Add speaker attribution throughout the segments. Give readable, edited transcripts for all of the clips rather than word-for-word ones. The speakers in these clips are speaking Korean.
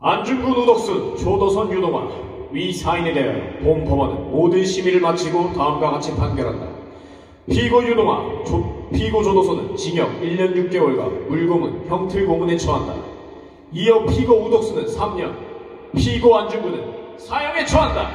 Speaker 1: 안중근 우덕순 조도선 유동아 위 사인에 대하여 본 법원은 모든 심의를 마치고 다음과 같이 판결한다. 피고 유동아, 피고 조도선은 징역 1년 6개월과 물고문, 형틀 고문에 처한다. 이어 피고 우덕순은 3년, 피고 안중근은 사형에 처한다.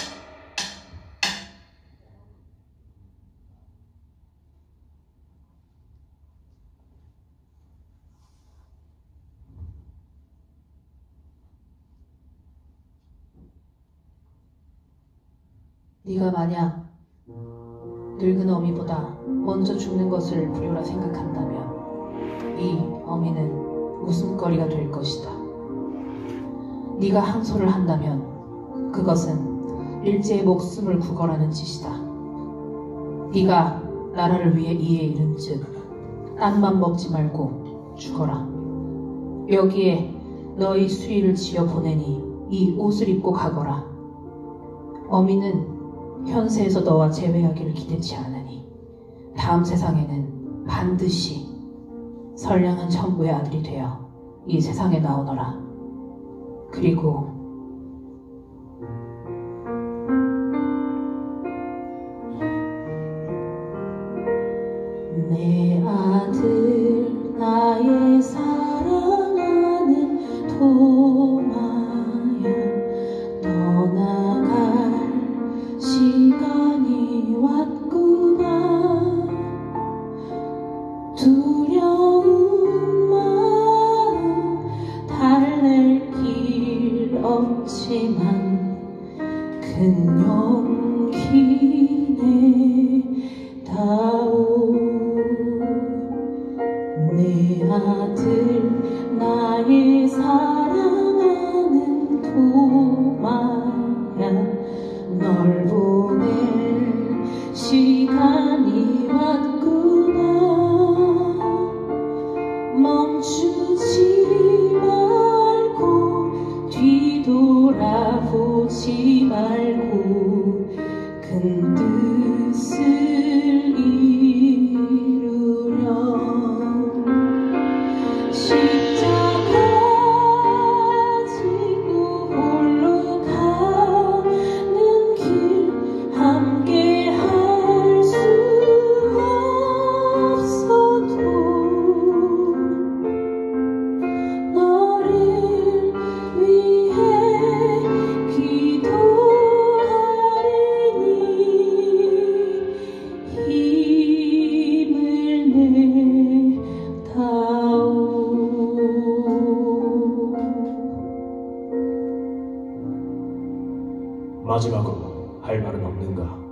Speaker 2: 네가 만약 늙은 어미보다 먼저 죽는 것을 불효라 생각한다면 이 어미는 웃음거리가 될 것이다. 네가 항소를 한다면 그것은 일제의 목숨을 구걸하는 짓이다. 네가 나라를 위해 이에 이른즉 땅만 먹지 말고 죽어라. 여기에 너의 수의를 지어 보내니 이 옷을 입고 가거라. 어미는 현세에서 너와 재회하기를 기대치 않으니 다음 세상에는 반드시 선량한 천부의 아들이 되어 이 세상에 나오너라. 그리고 내 아들 나의 사랑하는 도마야 떠나갈 시간이 왔구나. 두려운 마음 달랠 길 없지만 큰 용기 내다오. 내 아들 나의 사랑하는 도마야 널 보낼 시간이 왔구나. 멈추지 말고 뒤돌아보지 말고 큰 뜻을 이루렴. 십자가 지고 홀로 가는 길 함께 할 수 없어도 너를 위해 기도하리니 힘을 내다오.
Speaker 1: 마지막으로 할 말은 없는가?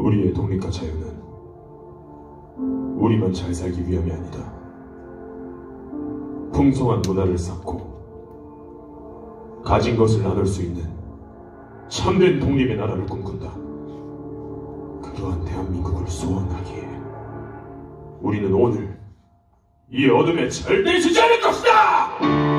Speaker 3: 우리의 독립과 자유는 우리만 잘 살기 위함이 아니다. 풍성한 문화를 쌓고 가진 것을 나눌 수 있는 참된 독립의 나라를 꿈꾼다. 그러한 대한민국을 소원하기에 우리는 오늘 이 어둠에 절대 지지 않을 것이다!